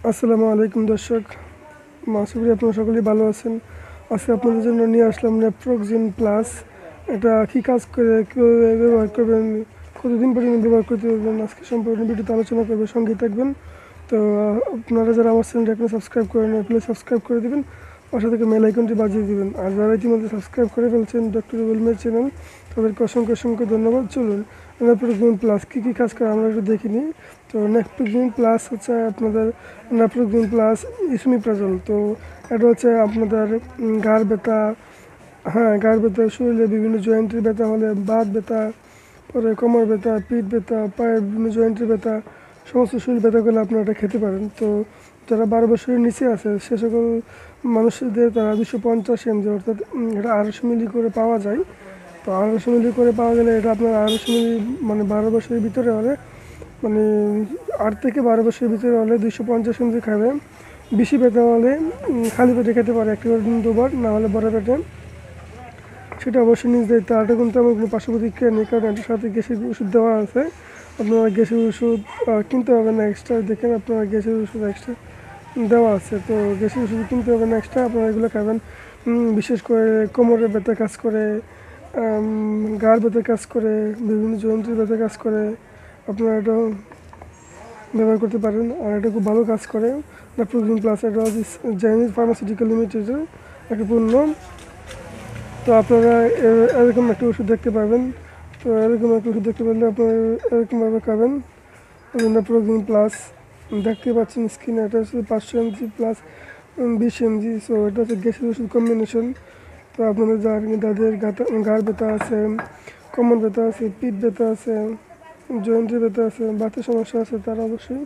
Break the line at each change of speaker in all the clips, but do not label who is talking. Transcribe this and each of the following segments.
আসসালামু আলাইকুম দর্শক, আশা করি আপনারা সকলেই ভালো আছেন। আজকে আপনাদের জন্য নিয়ে আসলাম নেপ্রোক্সিন প্লাস। এটা কী কাজ করে, কীভাবে ব্যবহার করবেন, কতদিন পর্যন্ত ব্যবহার করতে পারবেন, আজকে সম্পূর্ণ ভিডিওতে আলোচনা করবে, সঙ্গে থাকবেন। তো আপনারা যারা আমার চ্যানেলটা এখনো সাবস্ক্রাইব করেন প্লিজ সাবস্ক্রাইব করে দেবেন, পাশে থেকে মেল আইকনটি বাজিয়ে দেবেন। আর যারা ইতিমধ্যে সাবস্ক্রাইব করে ফেলছেন ডক্টর রুবেল চ্যানেল, তাদেরকে অসংখ্য ধন্যবাদ। চলুন নেপ্রোক্সিন প্লাস কী কী কাজ করে আমরা একটু দেখে নিই। তো নেপ্রোক্সিন প্লাস হচ্ছে আপনাদের নেপ্রোক্সিন প্লাস ইসমিপ্রাজল। তো এটা হচ্ছে আপনাদের ঘাড় ব্যথা, ঘাড় ব্যথা, শরীরে বিভিন্ন জয়েন্টের ব্যথা হলে, বাত ব্যথা, পরে কোমর ব্যথা, পিঠ ব্যথা, পায়ের বিভিন্ন জয়েন্টের ব্যথা, সমস্ত শরীর ব্যথা করলে আপনারা এটা খেতে পারেন। তো যারা 12 বছরের নিচে আছে সে সকল মানুষদের তারা 250 mg, অর্থাৎ এটা 250 মিলি করে পাওয়া যায়। তো 250 মিলি করে পাওয়া গেলে এটা আপনার 250 মিলি মানে 12 বছরের ভিতরে হলে, মানে 8 থেকে 12 বছরের ভিতরে হলে 250 mg খাবে। বেশি ব্যথা হলে খালি পেটে খেতে পারে, একটি করে দিন দুবার, না হলে বড় পেটে, সেটা অবশ্যই নিজ দায়িত্ব। আর এটা কিন্তু আমার কোনো পার্শ্ব প্রতিক্রিয়া নেই, কারণ এটার সাথে গ্যাসের ওষুধ দেওয়া আছে। আপনারা গ্যাসের ওষুধ কিনতে হবে না এক্সট্রা, দেখেন আপনারা গ্যাসের ওষুধ এক্সট্রা দেওয়া আছে। তো গ্যাসের ওষুধ কিনতে হবে না এক্সট্রা, আপনারা এগুলো খাবেন। বিশেষ করে কোমরের ব্যথা কাজ করে, গাড় ব্যথা কাজ করে, বিভিন্ন জয়েন্টের ব্যথা কাজ করে, আপনারা এটা ব্যবহার করতে পারেন। আর এটা খুব ভালো কাজ করে। নেপ্রোক্সিন প্লাস এটা হচ্ছে জাইনিজ ফার্মাসিউটিক্যাল লিমিটেডের একটা পণ্য। তো আপনারা এরকম একটা ওষুধ দেখতে পাবেন। তো এরকম একটা ওষুধ দেখতে পারলে আপনারা এরকমভাবে খাবেন। নেপ্রোক্সিন প্লাস দেখতে পাচ্ছেন স্ক্রিনে, এটা হচ্ছে 500 mg প্লাস 20 mg। সো এটা হচ্ছে গ্যাসের ওষুধ কম্বিনেশন। তো আপনাদের যাদের ঘাড় ব্যথা আছে, কোমর ব্যথা আছে, পিঠ ব্যথা আছে, জয়েন্টের ব্যথা আছে, বাতের সমস্যা আছে, তারা অবশ্যই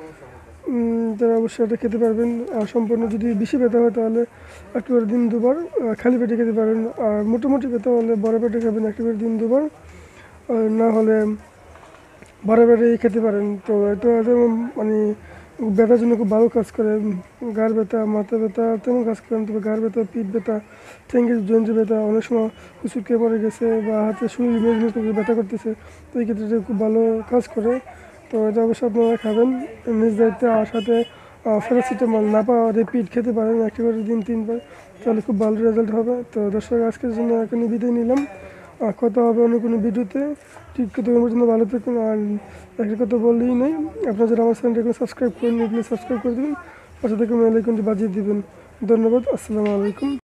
এটা খেতে পারবেন। আর সম্পূর্ণ যদি বেশি ব্যথা হয় তাহলে একেবারে দিন দুবার খালি পেটে খেতে পারেন। আর মোটামুটি ব্যথা হলে বড় পেটে খাবেন একেবারে দিন দুবার, আর না হলে বড় পেটেই খেতে পারেন। তো এটা মানে ব্যথার জন্য খুব ভালো কাজ করে। ঘাড় ব্যথা, মাথা ব্যথা তেমন কাজ করেন, তবে ঘাড় ব্যথা, পিঠ ব্যথা, ঠ্যাঙ্গের জয়েন্টের ব্যথা, অনেক সময় কুচুরকে পড়ে গেছে বা হাতে শরীর মেজমেজ করে ব্যথা করতেছে, তো এই ক্ষেত্রে খুব ভালো কাজ করে। তো এটা অবশ্যই আপনারা খাবেন নিজ দায়িত্বে। আর সাথে প্যারাসিটামল না পাওয়া রিপিট খেতে পারেন একেবারে দিন 3 বার, তাহলে খুব ভালো রেজাল্ট হবে। তো দর্শক, আজকের জন্য এখনই বিদায় নিলাম। কথা হবে অন্য কোনো ভিডিওতে। ঠিক ততক্ষণ পর্যন্ত ভালো থাকুন। আর একটা কথা বললেই নেই, আপনারা যারা আমার চ্যানেলটা এখন সাবস্ক্রাইব করেন প্লিজ সাবস্ক্রাইব করে দেবেন, পাশে থেকে মেল আইকনটি বাজিয়ে দেবেন। ধন্যবাদ। আসসালামু আলাইকুম।